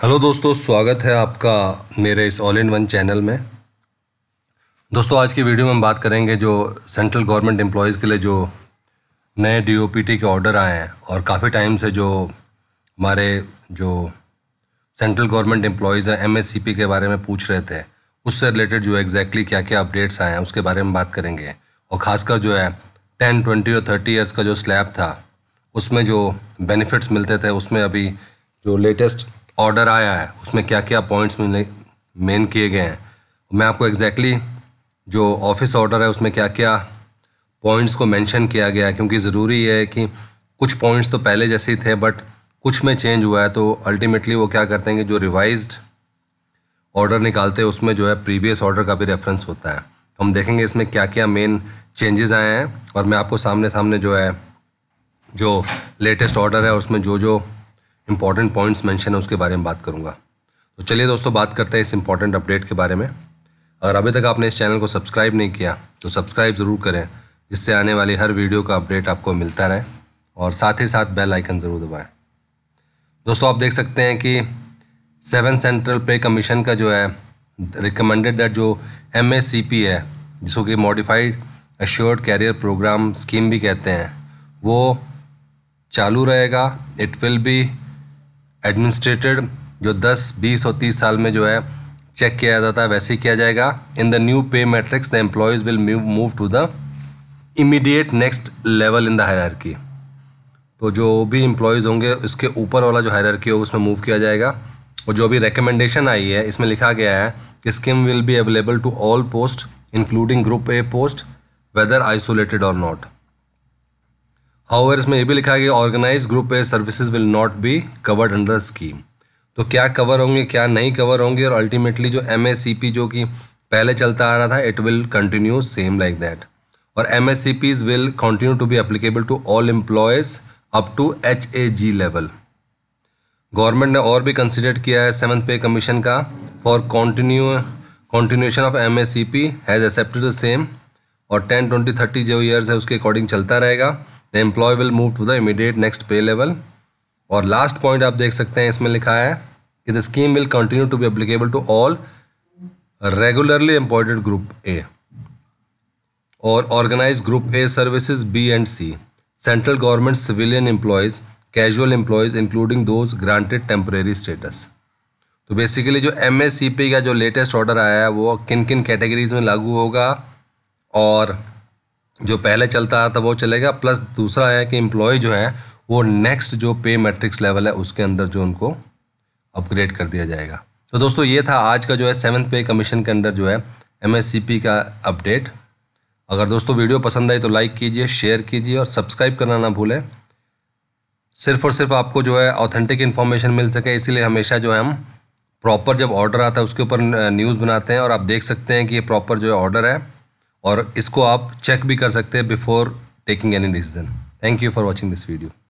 Hello दोस्तों, स्वागत है आपका मेरे इस ऑल इन वन चैनल में। दोस्तों, आज की वीडियो में हम बात करेंगे जो सेंट्रल गवर्नमेंट एम्प्लॉयज़ के लिए जो नए डीओपीटी के ऑर्डर आए हैं और काफ़ी टाइम से जो हमारे जो सेंट्रल गवर्नमेंट एम्प्लॉयज़ हैं एमएससीपी के बारे में पूछ रहे थे, उससे रिलेटेड जो एग्जैक्टली क्या क्या अपडेट्स आए हैं उसके बारे में बात करेंगे। और ख़ासकर जो है 10, 20 और 30 ईयर्स का जो स्लैब था उसमें जो बेनिफिट्स मिलते थे, उसमें अभी जो लेटेस्ट ऑर्डर आया है उसमें क्या क्या पॉइंट्स मेन किए गए हैं। मैं आपको एग्जैक्टली जो ऑफिस ऑर्डर है उसमें क्या क्या पॉइंट्स को मेंशन किया गया है, क्योंकि ज़रूरी है कि कुछ पॉइंट्स तो पहले जैसे ही थे बट कुछ में चेंज हुआ है, तो अल्टीमेटली वो क्या करते हैं कि जो रिवाइज्ड ऑर्डर निकालते हैं उसमें जो है प्रीवियस ऑर्डर का भी रेफरेंस होता है। हम देखेंगे इसमें क्या क्या मेन चेंजेस आए हैं और मैं आपको सामने जो है जो लेटेस्ट ऑर्डर है उसमें जो इंपॉर्टेंट पॉइंट्स मेंशन है उसके बारे में बात करूंगा। तो चलिए दोस्तों, बात करते हैं इस इंपॉर्टेंट अपडेट के बारे में। अगर अभी तक आपने इस चैनल को सब्सक्राइब नहीं किया तो सब्सक्राइब ज़रूर करें, जिससे आने वाली हर वीडियो का अपडेट आपको मिलता रहे, और साथ ही साथ बेल आइकन ज़रूर दबाएं। दोस्तों, आप देख सकते हैं कि 7 सेंट्रल पे कमीशन का जो है रिकमेंडेड दैट जो MACP है, जिसको कि modified assured career programme scheme भी कहते हैं, वो चालू रहेगा। इट विल बी एडमिनिस्ट्रेटेड, जो 10, 20 और 30 साल में जो है चेक किया जाता है वैसे ही किया जाएगा। In the new pay matrix the employees will move to the immediate next level in the hierarchy. तो जो भी एम्प्लॉयज़ होंगे उसके ऊपर वाला जो हायरार्की होगा उसमें मूव किया जाएगा। और जो अभी रिकमेंडेशन आई है इसमें लिखा गया है कि scheme will be available to all post including group A post whether isolated और नॉट। हाउएवर इसमें ये भी लिखा है कि organise group A services will not be covered under scheme. तो क्या कवर होंगे क्या नहीं कवर होंगे, और अल्टीमेटली जो MACP जो कि पहले चलता आ रहा था it will continue same like that. और MACPs will continue to be applicable to all employees up to HAG level. Government ने और भी कंसिडर किया है 7th पे कमीशन का for continuation of MACP has accepted the same, और 10, 20, 30 जो years है उसके अकॉर्डिंग चलता रहेगा। The employee will move to the immediate next pay level. और लास्ट पॉइंट आप देख सकते हैं इसमें लिखा है कि the scheme will continue to be applicable to all regularly employed group A और organise group A services B and C, central government civilian employees, casual employees including those granted temporary status. तो basically जो MACP का जो latest order आया है वो किन किन कैटेगरीज में लागू होगा, और जो पहले चलता आ रहा था वो चलेगा, प्लस दूसरा है कि एम्प्लॉय जो है वो नेक्स्ट जो पे मैट्रिक्स लेवल है उसके अंदर जो उनको अपग्रेड कर दिया जाएगा। तो दोस्तों, ये था आज का जो है 7th पे कमीशन के अंदर जो है MACP का अपडेट। अगर दोस्तों वीडियो पसंद आई तो लाइक कीजिए, शेयर कीजिए और सब्सक्राइब करना ना भूलें, सिर्फ और सिर्फ आपको जो है ऑथेंटिक इन्फॉर्मेशन मिल सके। इसीलिए हमेशा जो है हम प्रॉपर जब ऑर्डर आता है उसके ऊपर न्यूज़ बनाते हैं, और आप देख सकते हैं कि ये प्रॉपर जो है ऑर्डर है और इसको आप चेक भी कर सकते हैं before taking any decision. Thank you for watching this video.